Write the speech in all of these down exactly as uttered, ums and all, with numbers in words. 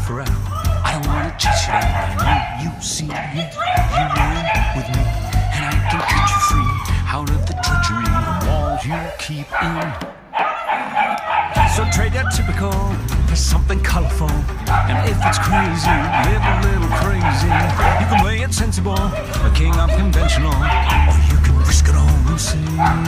forever. I don't wanna chase you down. I know you see it. You were in with me, and I can get you free out of the treachery and walls you keep in. So trade that typical for something colorful. And if it's crazy, live a little crazy. You can play it sensible, a king of conventional, or you can risk it all and see.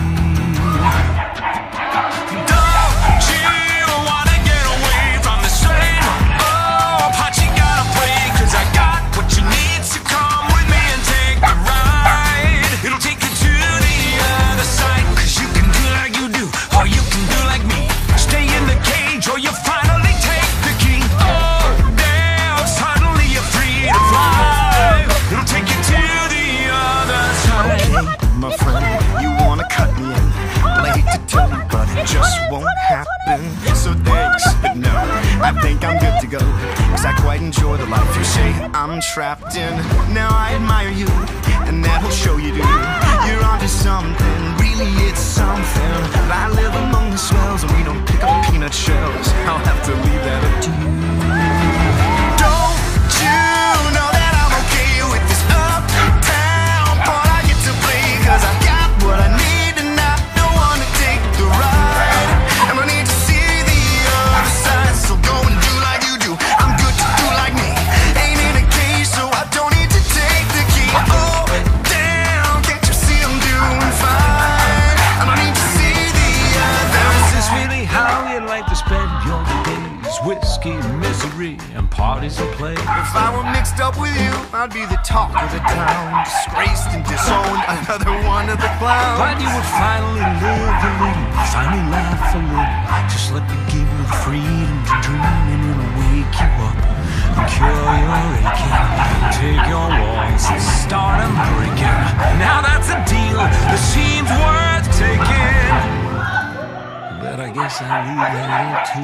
My friend, you wanna cut me in, but I hate to tell you, but it just won't happen. So thanks, but no, I think I'm good to go, cause I quite enjoy the life you say I'm trapped in. Now I admire you, and that'll show you do. You're onto something, really it's something. But I live among the swells, and we don't pick up peanut shells. I'll have to leave that up to you. Don't you know that I'm okay with this uptown part I get to play? Cause I've got what I need and I don't wanna take the ride. And I need to see the other side, so go and do like you do. I'm good to do like me, ain't in a cage, so I don't need to take the key. Oh, damn, can't you see I'm doing fine? And I need to see the other Now, is this side. really how you like to spend your days? Whiskey, misery, and parties and play. If I were mixed up with you, I'd be the talk of the town, disgraced and disowned, another one of the clowns. But you would finally live a little, finally laugh a little. Just let me give you the freedom to dream, and it'll wake you up and cure your aching. Take your walls and start them breaking. Now that's a deal that seems worth taking. But I guess I'll leave that to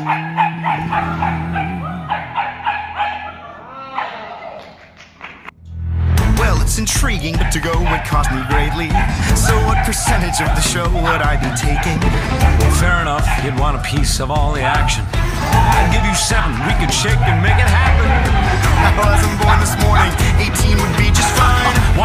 you. Well, it's intriguing, but to go would cost me greatly. So what percentage of the show would I be taking? Well, fair enough, you'd want a piece of all the action. I'd give you seven, we could shake and make it happen. I wasn't born this morning, eighteen would be just fine. Why